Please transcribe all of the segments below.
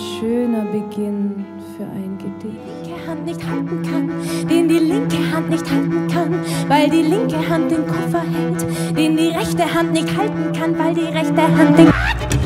schöner Beginn für ein Gedicht. Die linke Hand nicht halten kann, den die linke Hand nicht halten kann, weil die linke Hand den Koffer hält, den die rechte Hand nicht halten kann, weil die rechte Hand den...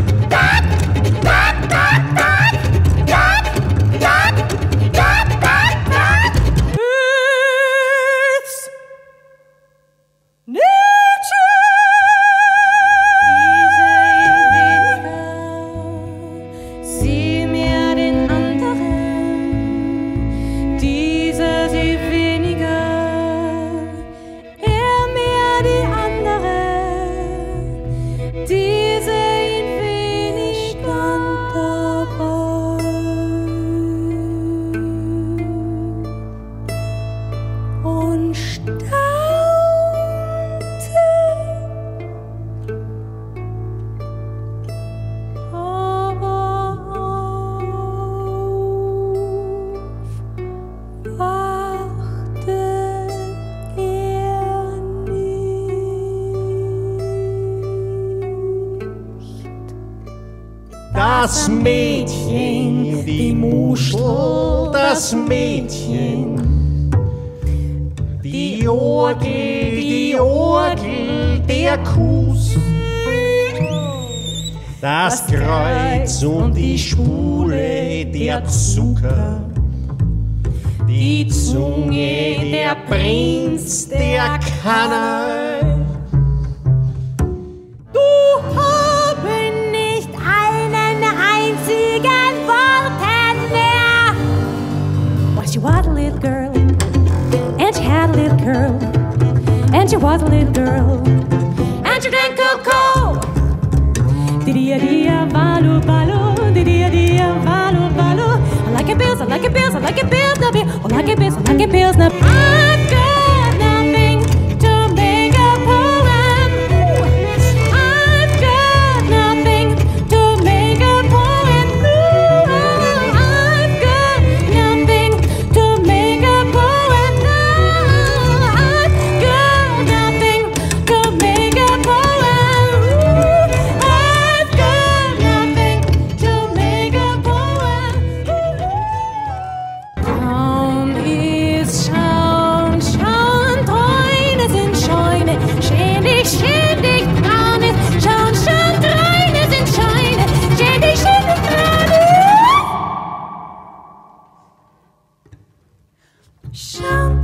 Das Mädchen, die Muschel, das Mädchen, die Orgel, der Kuss, das Kreuz und die Spule, der Zucker, die Zunge, der Prinz, der Kanal. She was a little girl, and she had a little girl, and she was a little girl, and she drank cocoa. Diddy-a-dee-a, balu-balu, diddy-a-dee-a, balu-balu. I like it bills, I like it bills, I like it bills, I like it bills, I like it bills, I've got nothing to make a poem. I've got nothing to make a poem. I've got nothing to make a poem. I've got nothing to make a poem. I've got nothing to make a poem. Traum ist Schauen, Schauen, Träume sind Scheune, ständig, ständig, Traum ist Schauen, Schauen, Träume sind Scheune, ständig, ständig, Traum ist Schauen.